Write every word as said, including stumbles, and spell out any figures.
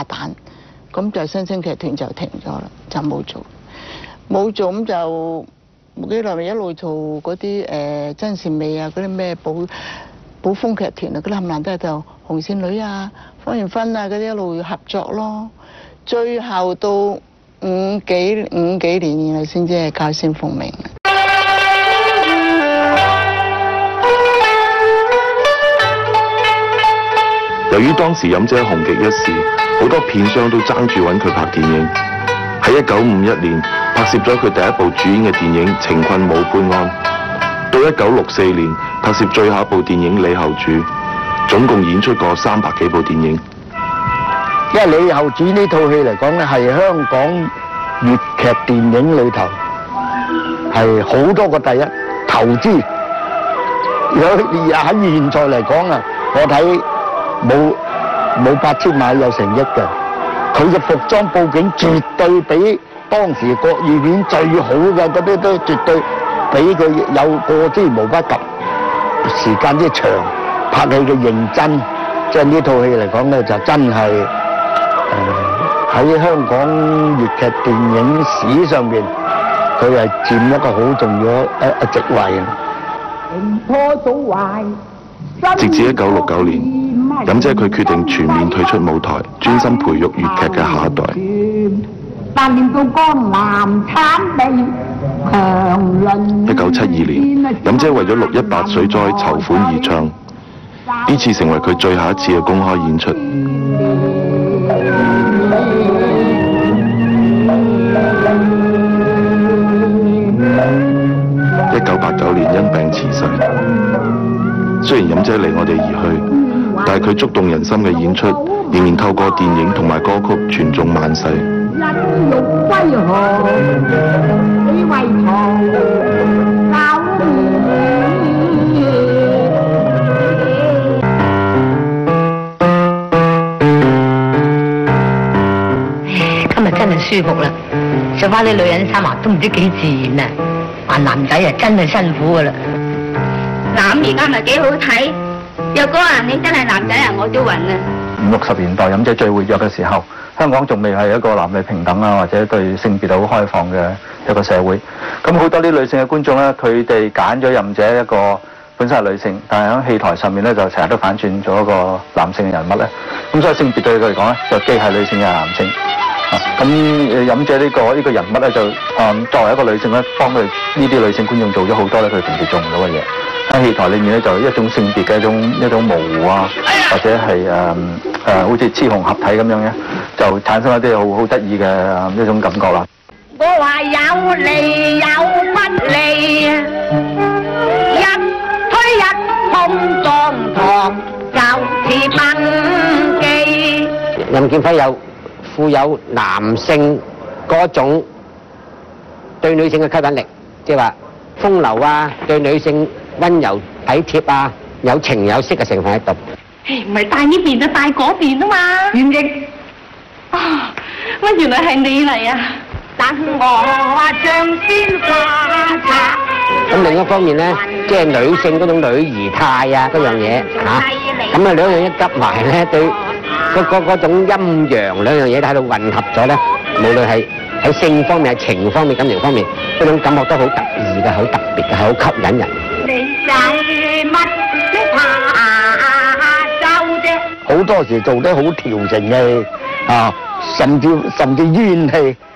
彈，咁就新星劇團就停咗啦，就冇做，冇做咁就冇幾耐咪一路做嗰啲誒真善美啊，嗰啲咩寶寶豐劇團啊，嗰啲冚唪唥都係就紅線女啊、芳艷芬啊嗰啲一路合作咯，最後到五幾五幾年然後先至係教先鳳鳴。 由於當時飲姐紅極一時，好多片商都爭住揾佢拍電影。喺一九五一年拍攝咗佢第一部主演嘅電影《情困武官安》，到一九六四年拍攝最後一部電影《李後主》，總共演出過三百幾部電影。 因為《李後主》呢套戲嚟講咧，係香港粵劇電影裏頭係好多個第一投資。有喺現在嚟講啊，我睇。冇冇八千萬有成億嘅，佢嘅服裝佈景絕對比當時國語片最好嘅嗰啲都絕對比佢有過之無不及。時間之長，拍戲嘅認真，即係呢套戲嚟講咧，就真係誒喺香港粵劇電影史上邊，佢係佔一個好重要一一席位。 直至一九六九年，飲姐佢決定全面退出舞台，專心培育粵劇嘅下一代。一九七二年，飲姐為咗六一八水災籌款而唱，呢次成為佢最後一次嘅公開演出。一九八九年因病辭世。雖然飲姐離我哋而去，但係佢觸動人心嘅演出，仍然透過電影同埋歌曲傳頌萬世。 今日真係舒服啦，着翻啲女人衫啊，都唔知幾自然啊！扮男仔啊，真係辛苦噶啦。 嗱，咁而家咪幾好睇？若果啊，你真係男仔啊，我都暈啊！ 五六十年代飲姐最活躍嘅時候，香港仲未係一個男女平等啊，或者對性別好開放嘅一個社會。咁好多啲女性嘅觀眾咧，佢哋揀咗飲姐一個本身係女性，但係喺戲台上面咧就成日都反轉咗一個男性嘅人物咧。咁所以性別對佢嚟講咧，就既係女性又係男性。咁誒飲姐呢個呢個人物咧，就誒、嗯、作為一個女性咧，幫佢呢啲女性觀眾做咗好多咧，佢平時做唔到嘅嘢。喺戲台裏面咧，就一種性別嘅一種一種模糊啊，或者係誒誒好似雌雄合體咁樣嘅，就產生一啲好好得意嘅一種感覺啦。 我話有利有不利，一推一碰撞堂就似蹦機。 任劍輝有富有男性嗰種對女性嘅吸引力，即係話風流啊，對女性溫柔體貼啊，有情有色嘅成分喺度。 唔係帶呢邊就帶嗰邊啊嘛。袁奕啊，乜原來係你嚟啊！等我啊，像鮮花插。 咁另一方面咧，即係女性嗰種女兒態啊，嗰樣嘢嚇，咁啊兩樣一夾埋咧，對嗰嗰嗰種陰陽兩樣嘢喺度混合咗咧，無論係喺性方面、喺情方面、感情方面，嗰種感覺都好特異嘅、好特別嘅、好吸引人。 你使乜怕羞啫？ 好多時做得好調情嘅啊，甚至甚至怨氣。